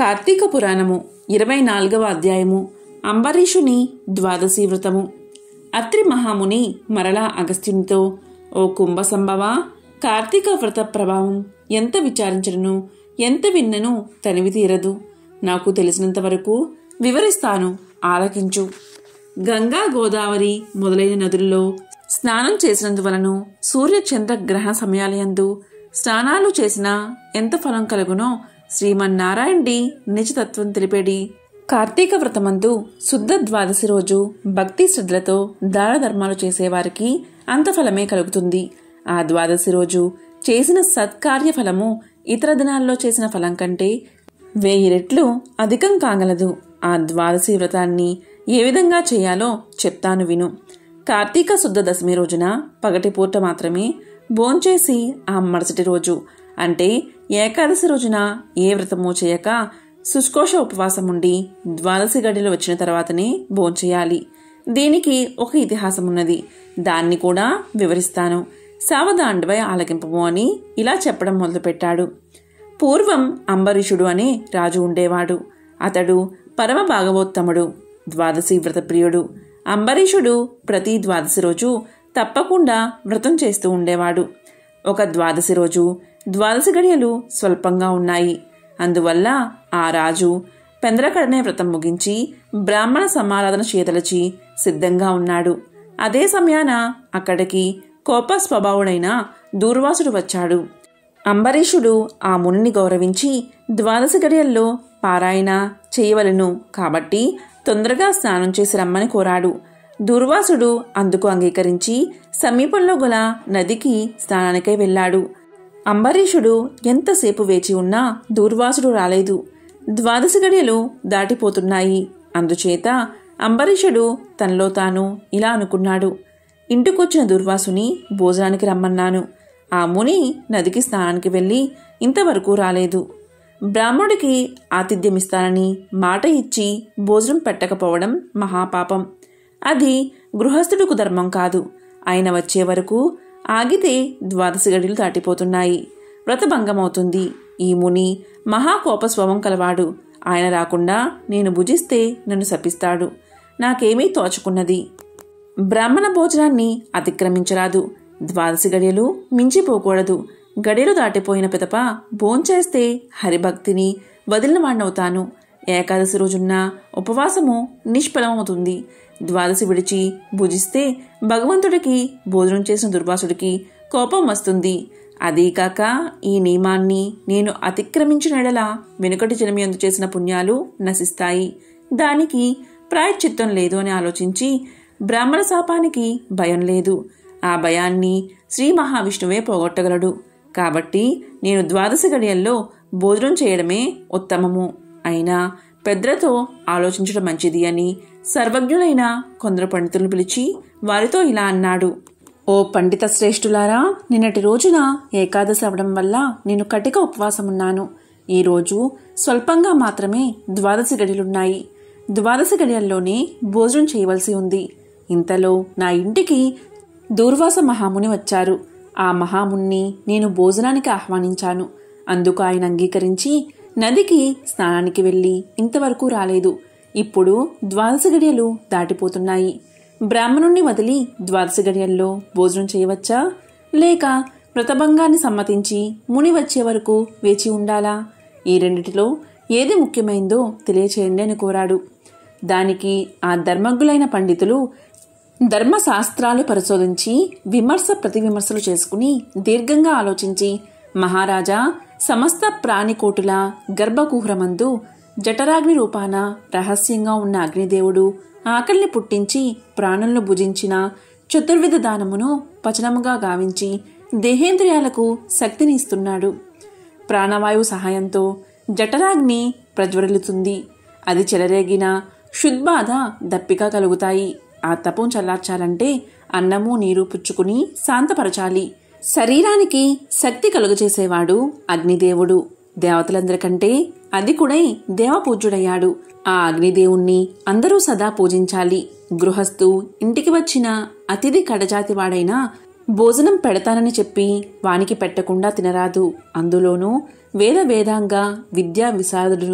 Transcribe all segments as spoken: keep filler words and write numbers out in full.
కార్తీక పురాణము ఇరవై నాలుగవ అధ్యాయము. అంబరీషుని ద్వాదశి వ్రతము. అత్రి మహాముని మరలా అగస్త్యునితో, ఓ కుంభసంభవ, కార్తీక వ్రత ప్రభావం ఎంత విచారించను, ఎంత విన్నను తనివి తీరదు. నాకు తెలిసినంత వరకు వివరిస్తాను, ఆలకించు. గంగా, గోదావరి మొదలైన నదుల్లో స్నానం చేసినందువలను సూర్య చంద్ర గ్రహణ సమయాలయందు స్నానాలు చేసినా ఎంత ఫలం కలుగునో శ్రీమన్నారాయణుడి నిజతత్వం తెలిపేడి కార్తీక వ్రతమందు శుద్ధ ద్వాదశి రోజు భక్తి శ్రద్ధలతో దాన ధర్మాలు చేసేవారికి అంత ఫలమే కలుగుతుంది. ఆ ద్వాదశి రోజు చేసిన సత్కార్య ఫలము ఇతర దినాల్లో చేసిన ఫలం కంటే వెయ్యి రెట్లు అధికం కాగలదు. ఆ ద్వాదశి వ్రతాన్ని ఏ విధంగా చేయాలో చెప్తాను విను. కార్తీక శుద్ధ దశమి రోజున పగటిపూట మాత్రమే భోంచేసి ఆ మరుసటి రోజు అంటే ఏకాదశి రోజున ఏ వ్రతమూ చేయక శుష్కోష ఉపవాసం ఉండి ద్వాదశి గడియలు వచ్చిన తర్వాతనే భోంచేయాలి. దీనికి ఒక ఇతిహాసం ఉన్నది, దాన్ని కూడా వివరిస్తాను. సావధాండవై ఆలకింపము అని ఇలా చెప్పడం మొదలుపెట్టాడు. పూర్వం అంబరీషుడు అనే రాజు ఉండేవాడు. అతడు పరమ భాగవోత్తముడు, ద్వాదశి వ్రత ప్రియుడు. అంబరీషుడు ప్రతి ద్వాదశి రోజు తప్పకుండా వ్రతం చేస్తూ ఉండేవాడు. ఒక ద్వాదశి రోజు ద్వాదశి గడియలు స్వల్పంగా ఉన్నాయి. అందువల్ల ఆ రాజు పెందలకడనే వ్రతం ముగించి బ్రాహ్మణ సమారాధన చేయదలచి సిద్ధంగా ఉన్నాడు. అదే సమయాన అక్కడికి కోప స్వభావుడైన దూర్వాసుడు వచ్చాడు. అంబరీషుడు ఆ మునిని గౌరవించి ద్వాదశి గడియల్లో పారాయణ చేయవలను కాబట్టి తొందరగా స్నానం చేసి రమ్మని కోరాడు. దూర్వాసుడు అందుకు అంగీకరించి సమీపంలో గల నదికి స్నానానికై వెళ్లాడు. అంబరీషుడు ఎంతసేపు వేచి ఉన్నా దూర్వాసుడు రాలేదు. ద్వాదశి గడియలు దాటిపోతున్నాయి. అందుచేత అంబరీషుడు తనలో తాను ఇలా అనుకున్నాడు, ఇంటికొచ్చిన దూర్వాసుని భోజనానికి రమ్మన్నాను. ఆ ముని నదికి స్నానానికి వెళ్లి ఇంతవరకు రాలేదు. బ్రాహ్మణుడికి ఆతిథ్యమిస్తానని మాట ఇచ్చి భోజనం పెట్టకపోవడం మహాపాపం. అది గృహస్థుడికి ధర్మం కాదు. ఆయన వచ్చే వరకు ఆగితే ద్వాదశి గడియలు దాటిపోతున్నాయి, వ్రతభంగమవుతుంది. ఈ ముని మహాకోప స్వభావం కలవాడు. ఆయన రాకుండా నేను భుజిస్తే నన్ను శపిస్తాడు. నాకేమీ తోచుకున్నది. బ్రాహ్మణ భోజనాన్ని అతిక్రమించరాదు. ద్వాదశి గడియలు మించిపోకూడదు. గడియలు దాటిపోయిన పిదప భోంచేస్తే హరిభక్తిని వదిలిన వాడినవుతాను. ఏకాదశి రోజున్న ఉపవాసము నిష్ఫలమవుతుంది. ద్వాదశి విడిచి భుజిస్తే భగవంతుడికి భోజనం చేసిన దుర్వాసుడికి కోపం వస్తుంది. అదీకాక ఈ నియమాన్ని నేను అతిక్రమించిన ఎడల వెనుకటి జన్మయందు చేసిన పుణ్యాలు నశిస్తాయి. దానికి ప్రాయశ్చిత్తం లేదు అని ఆలోచించి బ్రాహ్మణ శాపానికి భయం లేదు. ఆ భయాన్ని శ్రీ మహావిష్ణువే పోగొట్టగలడు. కాబట్టి నేను ద్వాదశి గడియల్లో భోజనం చేయడమే ఉత్తమము. అయినా పెద్దలతో ఆలోచించడం మంచిది అని సర్వజ్ఞులైన కొందరు పండితులను పిలిచి వారితో ఇలా అన్నాడు. ఓ పండిత శ్రేష్ఠులారా, నిన్నటి రోజున ఏకాదశి అవడం వల్ల నేను కటిక ఉపవాసమున్నాను. ఈరోజు స్వల్పంగా మాత్రమే ద్వాదశి గడియలున్నాయి. ద్వాదశి గడియల్లోనే భోజనం చేయవలసి ఉంది. ఇంతలో నా ఇంటికి దూర్వాస మహాముని వచ్చారు. ఆ మహాముని నేను భోజనానికి ఆహ్వానించాను. అందుకు ఆయన అంగీకరించి నదికి స్నానానికి వెళ్లి ఇంతవరకు రాలేదు. ఇప్పుడు ద్వాదశి గడియలు దాటిపోతున్నాయి. బ్రాహ్మణుణ్ణి వదిలి ద్వాదశి గడియల్లో భోజనం చేయవచ్చా, లేక వ్రతభంగాన్ని సమ్మతించి ముని వచ్చే వరకు వేచి ఉండాలా? ఈ రెండిటిలో ఏది ముఖ్యమైందో తెలియచేయండి అని కోరాడు. దానికి ఆ ధర్మజ్ఞులైన పండితులు ధర్మశాస్త్రాలు పరిశోధించి విమర్శ ప్రతి విమర్శలు చేసుకుని దీర్ఘంగా ఆలోచించి, మహారాజా, సమస్త ప్రాణికోటుల గర్భకుహరమందు జఠరాగ్ని రూపాన రహస్యంగా ఉన్న అగ్నిదేవుడు ఆకలిని పుట్టించి ప్రాణులను భుజించిన చతుర్విధ దానమును పచనముగా గావించి దేహేంద్రియాలకు శక్తిని ఇస్తున్నాడు. ప్రాణవాయువు సహాయంతో జఠరాగ్ని ప్రజ్వరిల్లుతుంది. అది చెలరేగిన క్షుద్బాధ దప్పిక కలుగుతాయి. ఆ తపం చల్లార్చాలంటే అన్నము నీరు పుచ్చుకుని శాంతపరచాలి. శరీరానికి శక్తి కలుగచేసేవాడు అగ్నిదేవుడు. దేవతలందరికంటే అధికుడై దేవపూజ్యుడయ్యాడు. ఆ అగ్నిదేవుణ్ణి అందరూ సదా పూజించాలి. గృహస్థు ఇంటికి వచ్చిన అతిథి కడజాతివాడైనా భోజనం పెడతానని చెప్పి వానికి పెట్టకుండా తినరాదు. అందులోనూ వేద వేదాంగ విద్యా విశారదుడును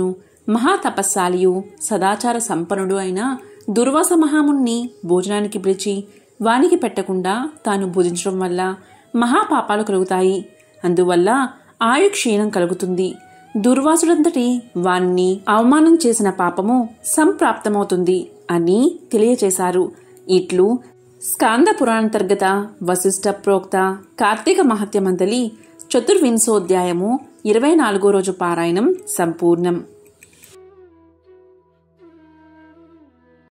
మహాతపస్శాలియు సదాచార సంపన్నుడు అయిన దుర్వాస మహాముని భోజనానికి పిలిచి వానికి పెట్టకుండా తాను భుజించడం వల్ల మహాపాపాలు కలుగుతాయి. అందువల్ల ఆయు క్షీణం కలుగుతుంది. దుర్వాసుడంతటి వాణ్ణి అవమానం చేసిన పాపము సంప్రాప్తమవుతుంది అని తెలియచేశారు. ఇట్లు స్కాంద పురాణంతర్గత వశిష్ఠ ప్రోక్త కార్తీక మహత్యమందలి చతుర్వింశోధ్యాయము ఇరవై నాలుగో రోజు పారాయణం సంపూర్ణం.